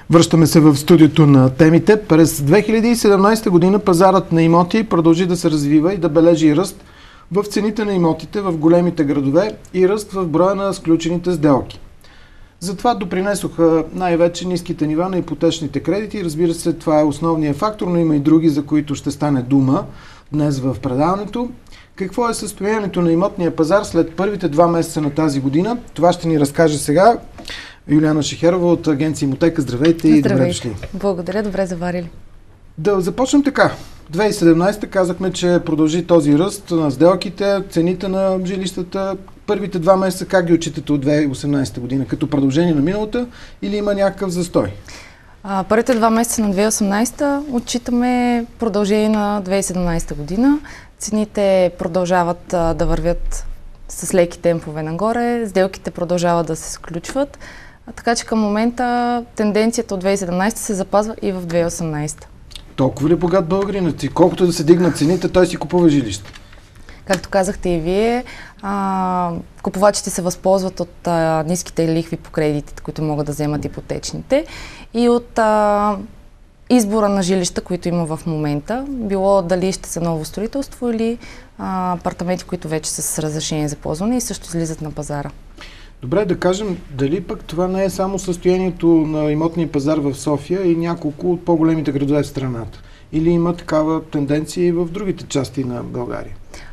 Връщаме се в студиото на темите. През 2017 година пазарът на имоти продължи да се развива и да бележи ръст в цените на имотите в големите градове и ръст в броя на сключените сделки. Затова допринесоха най-вече ниските нива на ипотечните кредити. Разбира се, това е основният фактор, но има и други, за които ще стане дума днес в предаването. Какво е състоянието на имотния пазар след първите 2 месеца на тази година? Това ще ни разкаже сега Юлиана Шехерова от агенция Имотека. Здравейте и добре дошли. Благодаря, добре заварили. Да започнем така. 2017 казахме, че продължи този ръст на сделките, цените на жилищата. Първите 2 месеца как ги отчитате от 2018 година? Като продължение на миналата или има някакъв застой? Първите 2 месеца на 2018 отчитаме продължение на 2017 година. Цените продължават да вървят с леки темпове нагоре, сделките продължават да се сключват, така че към момента тенденцията от 2017 се запазва и в 2018. Толкова ли богат българинът си? Колкото да се дигнат цените, той си купува жилище. Както казахте и вие, купувачите се възползват от ниските лихви по кредитите, които могат да вземат ипотечните, и от избора на жилища, които има в момента, било дали ще са ново строителство или апартаменти, които вече са с разрешение за ползване и също излизат на пазара. Добре, да кажем, дали пък това не е само състоянието на имотния пазар в София и няколко от по-големите градове в страната? Или има такава тенденция и в другите части на България?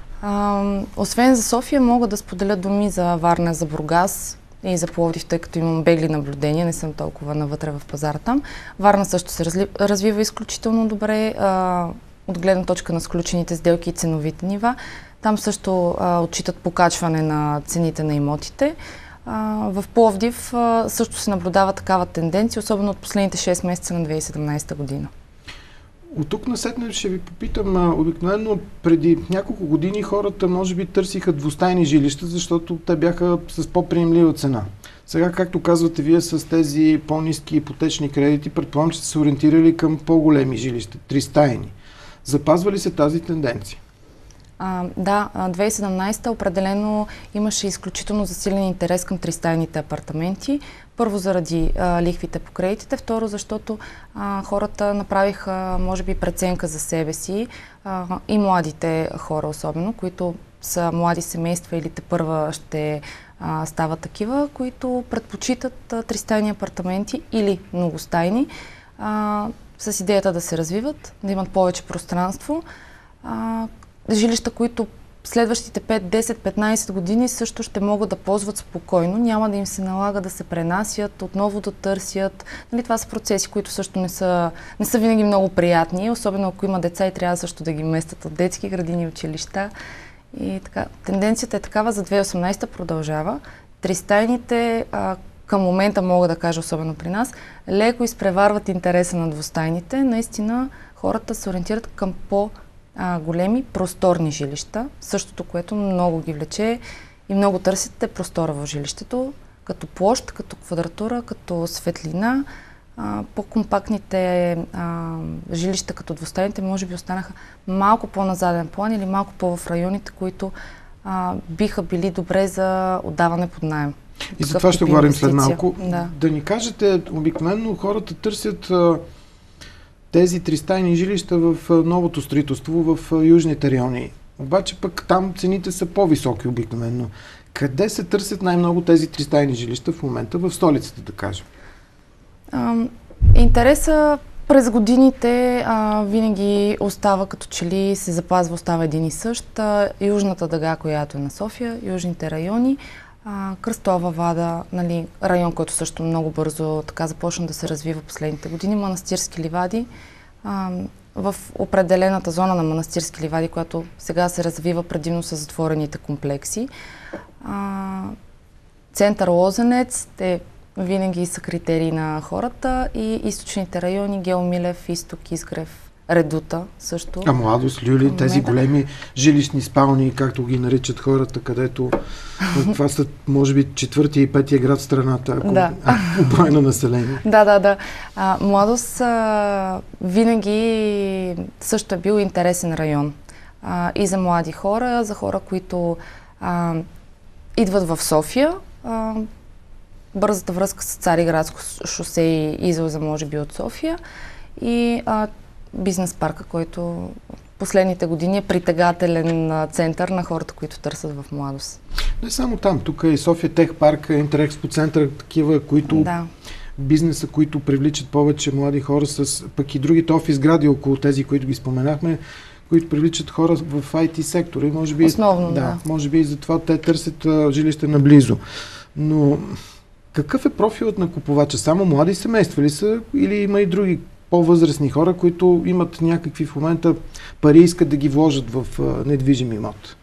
Освен за София, мога да споделя думи за Варна, за Бургас и за Пловдив, тъй като имам бегли наблюдения, не съм толкова навътре в пазара там. Варна също се развива изключително добре от гледна точка на сключените сделки и ценовите нива. Там също отчитат покачване на цените на имотите. В Пловдив също се наблюдава такава тенденция, особено от последните 6 месеца на 2017 година. От тук насетне ще ви попитам, обикновено преди няколко години хората може би търсиха двустайни жилища, защото те бяха с по-приемлива цена. Сега, както казвате вие, с тези по-ниски ипотечни кредити, предполагам, че сте се ориентирали към по-големи жилища, тристайни. Запазва ли се тази тенденция? Да, 2017 определено имаше изключително засилен интерес към тристайните апартаменти. Първо заради лихвите по кредитите, второ защото хората направиха, може би, преценка за себе си и младите хора особено, които са млади семейства или тепърва ще стават такива, които предпочитат тристайни апартаменти или многостайни с идеята да се развиват, да имат повече пространство. Жилища, които следващите 5, 10, 15 години също ще могат да ползват спокойно. Няма да им се налага да се пренасят, отново да търсят. Нали, това са процеси, които също не са винаги много приятни, особено ако има деца и трябва също да ги местят от детски градини, училища. И така, тенденцията е такава, за 2018 продължава. Тристайните към момента, мога да кажа, особено при нас, леко изпреварват интереса на двустайните. Наистина хората се ориентират към големи, просторни жилища. Същото, което много ги влече и много търсите простора в жилището, като площ, като квадратура, като светлина. По-компактните жилища, като двустайните, може би останаха малко по-на заден план или малко по-в районите, които биха били добре за отдаване под наем. И за това ще говорим след малко. Да ни кажете, обикновено хората търсят тези тристайни жилища в новото строителство, в южните райони. Обаче пък там цените са по-високи обикновено. Къде се търсят най-много тези тристайни жилища в момента? В столицата, да кажем. Интереса през годините винаги остава, като че ли се запазва, остава един и същ. Южната дъга, която е на София, южните райони, Кръстова Вада, нали, район, който също много бързо така започна да се развива последните години, Манастирски ливади. В определената зона на Манастирски ливади, която сега се развива предимно с затворените комплекси. Център Лозенец, те винаги са критерии на хората, и източните райони, Гео Милев, Изток, Изгрев, Редута също. Младост, Люли, тези големи жилищни спални, както ги наричат хората, където това са, може би, 4-ти и 5-тия град в страната, ако брой на население. Да. Младост винаги също е бил интересен район. И за млади хора, за хора, които идват в София. бързата връзка с Цариградско шосе и излеза може би от София и бизнес парка, който последните години е притегателен център на хората, които търсят в младост. Не само там, тук е и София Тех парк, Интерекспо център, такива, които бизнеса, които привличат повече млади хора, с пък и другите офис гради около тези, които ги споменахме, които привличат хора в IT сектора и може би, основно, може би и затова те търсят жилище наблизо. Но какъв е профилът на купувача? Само млади семейства ли са или има и други по-възрастни хора, които имат някакви в момента пари и искат да ги вложат в недвижим имот?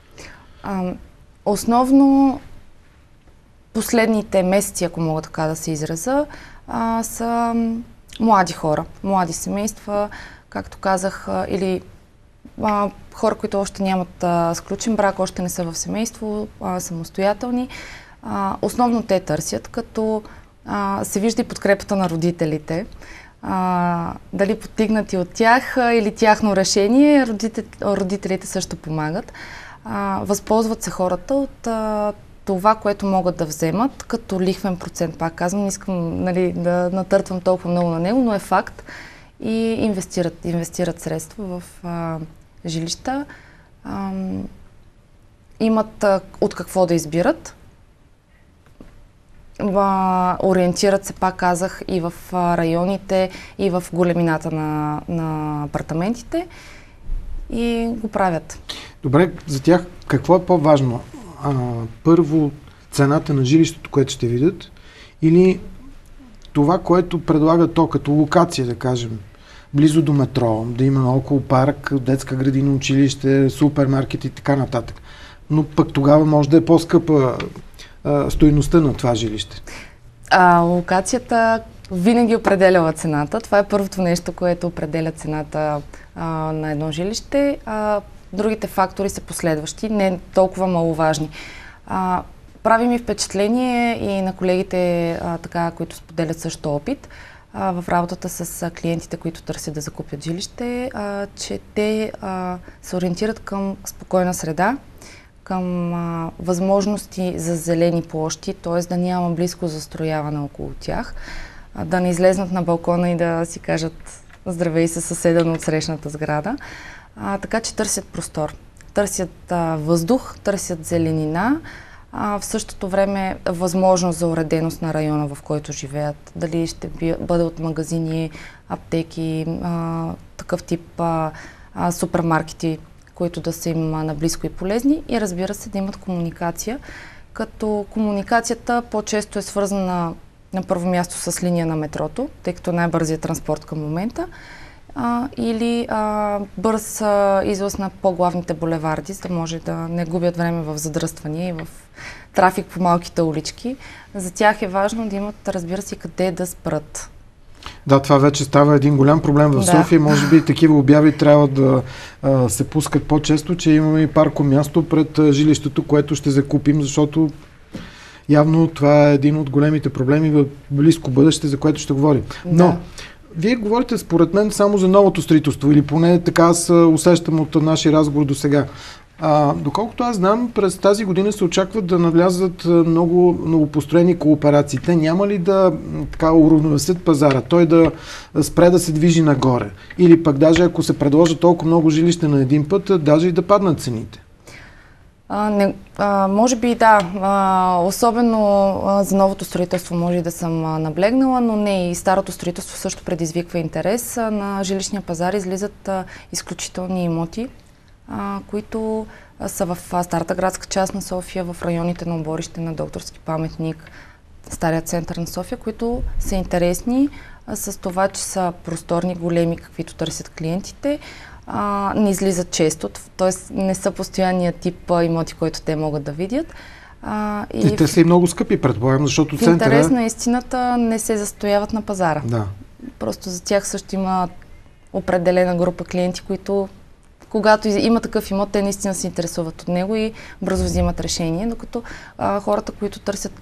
Основно последните месеци, ако мога така да се израза, са млади хора, млади семейства, както казах, или хора, които още нямат сключен брак, още не са в семейство, самостоятелни. Основно те търсят, като се вижда и подкрепата на родителите. Дали подтигнати от тях или тяхно решение, родителите също помагат. Възползват се хората от това, което могат да вземат, като лихвен процент. Пак казвам, не искам да натъртвам толкова много на него, но е факт. И инвестират средства в жилища. Имат от какво да избират. Ориентират се, пак казах, и в районите, и в големината на апартаментите и го правят. Добре, за тях какво е по-важно? Първо, цената на жилището, което ще видят, или това, което предлага то като локация, да кажем, близо до метро, да има наоколо парк, детска градина, училище, супермаркет и така нататък. Но пък тогава може да е по-скъпа стойността на това жилище. Локацията винаги определяла цената. Това е първото нещо, което определя цената на едно жилище. Другите фактори са последващи, не толкова маловажни. Прави ми впечатление и на колегите, които споделят също опит в работата с клиентите, които търсят да закупят жилище, че те се ориентират към спокойна среда, към възможности за зелени площи, т.е. да няма близко застрояване около тях, да не излезнат на балкона и да си кажат здравей със съседа на отсрещната сграда. Така че търсят простор, търсят въздух, търсят зеленина, в същото време възможност за уреденост на района, в който живеят. Дали ще бъде от магазини, аптеки, такъв тип супермаркети, които да са им наблизко и полезни, и разбира се да имат комуникация, като комуникацията по-често е свързана на първо място с линия на метрото, тъй като най-бързият транспорт към момента, или бърз излъз на по-главните булеварди, за да може да не губят време в задръствания и в трафик по малките улички. За тях е важно да имат, разбира се, къде да спрат. Да, това вече става един голям проблем в София. Може би такива обяви трябва да се пускат по-често, че имаме и парко място пред жилището, което ще закупим, защото явно това е един от големите проблеми в близко бъдеще, за което ще говорим. Но вие говорите според мен само за новото строителство, или поне така аз усещам от нашия разговор до сега. Доколкото аз знам, през тази година се очакват да навлязат много новопостроени кооперации. Те няма ли да уравновесят пазара, той да спре да се движи нагоре? Или пък даже ако се предложат толкова много жилища на един път, даже и да паднат цените? Може би особено за новото строителство може да съм наблегнала, но не и старото строителство също предизвиква интерес. На жилищния пазар излизат изключителни имоти, които са в старата градска част на София, в районите на Оборище, на Докторски паметник, стария център на София, които са интересни с това, че са просторни, големи, каквито търсят клиентите. Не излизат често, т.е. не са постоянния тип имоти, който те могат да видят. И те са и много скъпи, предполагам, защото центъра... В интерес на истината не се застояват на пазара. Да. Просто за тях също има определена група клиенти, които когато има такъв имот, те наистина се интересуват от него и бързо взимат решение, докато хората, които търсят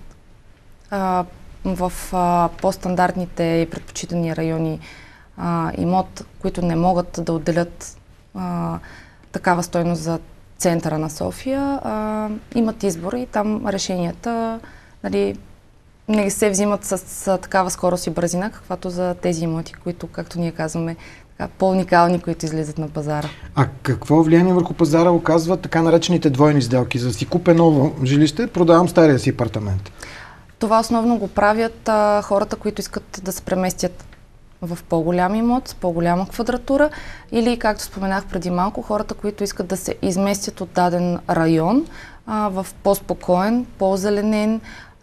в по-стандартните и предпочитани райони имот, които не могат да отделят такава стойност за центъра на София, имат избор и там решенията не се взимат с такава скорост и бързина, каквато за тези имоти, които, както ние казваме, по-уникални, които излизат на пазара. А какво влияние върху пазара оказват така наречените двойни сделки? За да си купя ново жилище, продавам стария си апартамент. Това основно го правят хората, които искат да се преместят в по-голям имот, с по-голяма квадратура, или, както споменах преди малко, хората, които искат да се изместят от даден район в по-спокоен, по-зеленен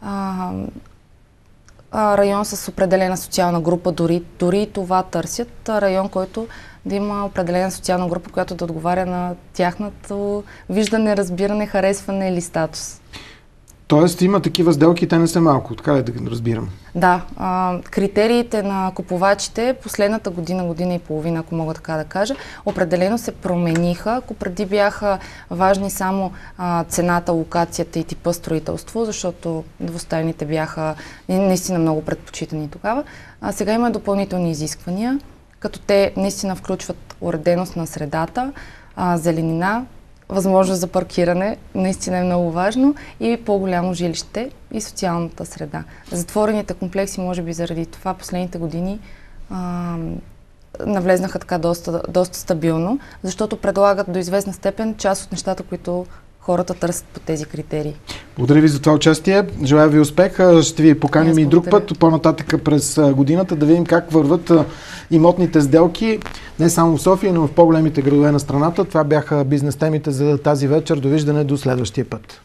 район с определена социална група, дори това търсят, район, който да има определена социална група, която да отговаря на тяхното виждане, разбиране, харесване или статус. Тоест има такива сделки, те не са малко, така ли да разбирам? Да, критериите на купувачите последната година и половина, ако мога така да кажа, определено се промениха. Ако преди бяха важни само цената, локацията и типа строителство, защото двустайните бяха наистина много предпочитани тогава, сега има допълнителни изисквания, като те наистина включват уреденост на средата, зеленина, възможност за паркиране, наистина е много важно, и по-голямо жилище и социалната среда. Затворените комплекси, може би заради това, последните години навлезнаха така доста стабилно, защото предлагат до известна степен част от нещата, които хората търсят по тези критерии. Благодаря ви за това участие. Желая ви успех. Ще ви поканим и друг път, по-нататък през годината, да видим как върват имотните сделки, не само в София, но в по-големите градове на страната. Това бяха бизнес темите за тази вечер. Довиждане до следващия път.